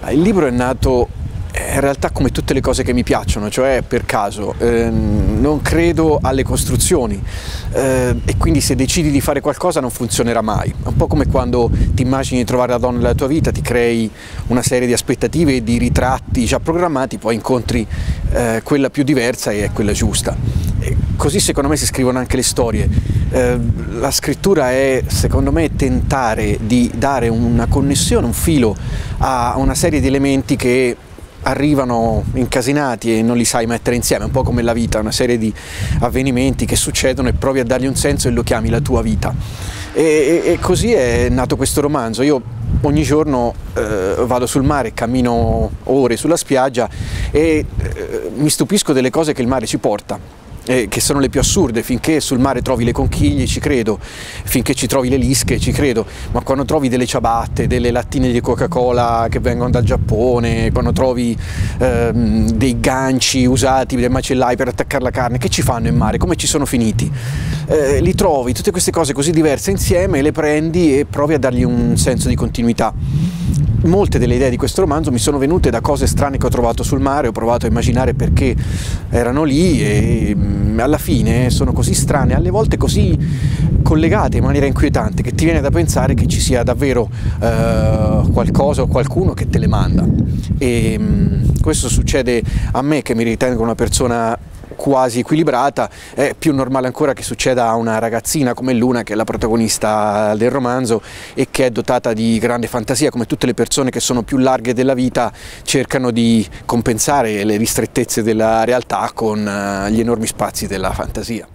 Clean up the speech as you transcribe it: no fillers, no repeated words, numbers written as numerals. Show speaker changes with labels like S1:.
S1: Il libro è nato in realtà come tutte le cose che mi piacciono, cioè per caso. Non credo alle costruzioni e quindi se decidi di fare qualcosa non funzionerà mai. È un po' come quando ti immagini di trovare la donna della tua vita, ti crei una serie di aspettative e di ritratti già programmati, poi incontri quella più diversa e è quella giusta. E così secondo me si scrivono anche le storie. La scrittura è, secondo me, tentare di dare una connessione, un filo a una serie di elementi che arrivano incasinati e non li sai mettere insieme, un po' come la vita, una serie di avvenimenti che succedono e provi a dargli un senso e lo chiami la tua vita. E così è nato questo romanzo. Io ogni giorno vado sul mare, cammino ore sulla spiaggia e mi stupisco delle cose che il mare ci porta. Che sono le più assurde. Finché sul mare trovi le conchiglie ci credo, finché ci trovi le lische ci credo, ma quando trovi delle ciabatte, delle lattine di Coca-Cola che vengono dal Giappone, quando trovi dei ganci usati dai macellai per attaccare la carne, che ci fanno in mare? Come ci sono finiti? Li trovi, tutte queste cose così diverse insieme, le prendi e provi a dargli un senso di continuità. Molte delle idee di questo romanzo mi sono venute da cose strane che ho trovato sul mare, ho provato a immaginare perché erano lì e alla fine sono così strane, alle volte così collegate in maniera inquietante che ti viene da pensare che ci sia davvero qualcosa o qualcuno che te le manda. E questo succede a me, che mi ritengo una persona quasi equilibrata. È più normale ancora che succeda a una ragazzina come Luna, che è la protagonista del romanzo e che è dotata di grande fantasia. Come tutte le persone che sono più larghe della vita cercano di compensare le ristrettezze della realtà con gli enormi spazi della fantasia.